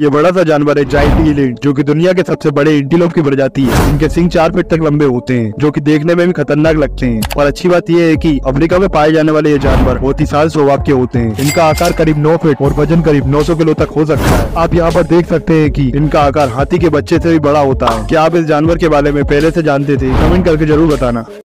ये बड़ा सा जानवर है जायंट एलियन, जो कि दुनिया के सबसे बड़े एंटीलोप की प्रजाति है। इनके सिंग 4 फीट तक लंबे होते हैं, जो कि देखने में भी खतरनाक लगते हैं। और अच्छी बात यह है कि अफ्रीका में पाए जाने वाले ये जानवर बहुत ही शांत स्वभाव के होते हैं। इनका आकार करीब 9 फीट और वजन करीब 900 किलो तक हो सकता है। आप यहाँ पर देख सकते हैं कि इनका आकार हाथी के बच्चे से भी बड़ा होता है। क्या आप इस जानवर के बारे में पहले से जानते थे? कमेंट करके जरूर बताना।